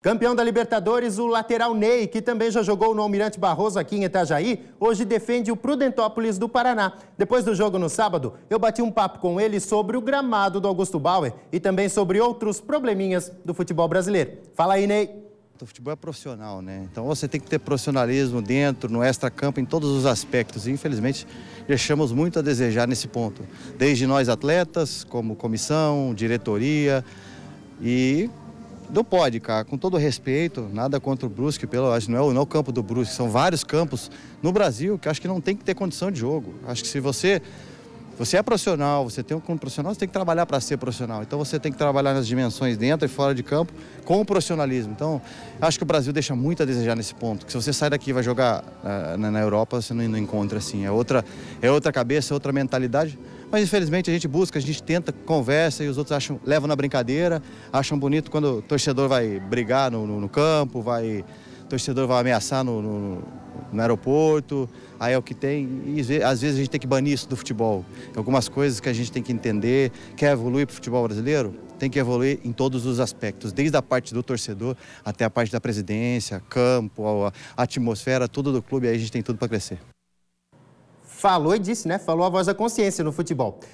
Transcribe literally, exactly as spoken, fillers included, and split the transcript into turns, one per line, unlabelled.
Campeão da Libertadores, o lateral Ney, que também já jogou no Almirante Barroso aqui em Itajaí, hoje defende o Prudentópolis do Paraná. Depois do jogo no sábado, eu bati um papo com ele sobre o gramado do Augusto Bauer e também sobre outros probleminhas do futebol brasileiro. Fala aí, Ney.
O futebol é profissional, né? Então você tem que ter profissionalismo dentro, no extra-campo, em todos os aspectos. E infelizmente deixamos muito a desejar nesse ponto. Desde nós atletas, como comissão, diretoria e... Não pode, cara, com todo respeito, nada contra o Brusque, pelo, acho que não é, não é o campo do Brusque, são vários campos no Brasil que acho que não tem que ter condição de jogo. Acho que se você, você é profissional, você tem um clube profissional, você tem que trabalhar para ser profissional. Então você tem que trabalhar nas dimensões dentro e fora de campo com o profissionalismo. Então acho que o Brasil deixa muito a desejar nesse ponto, que se você sai daqui e vai jogar uh, na, na Europa, você não, não encontra assim, é outra, é outra cabeça, é outra mentalidade. Mas infelizmente a gente busca, a gente tenta, conversa e os outros acham, levam na brincadeira, acham bonito quando o torcedor vai brigar no, no, no campo, vai, o torcedor vai ameaçar no, no, no aeroporto, aí é o que tem. E às vezes a gente tem que banir isso do futebol. Algumas coisas que a gente tem que entender, quer evoluir para o futebol brasileiro, tem que evoluir em todos os aspectos, desde a parte do torcedor até a parte da presidência, campo, a, a atmosfera, tudo do clube, aí a gente tem tudo para crescer.
Falou e disse, né? Falou a voz da consciência no futebol.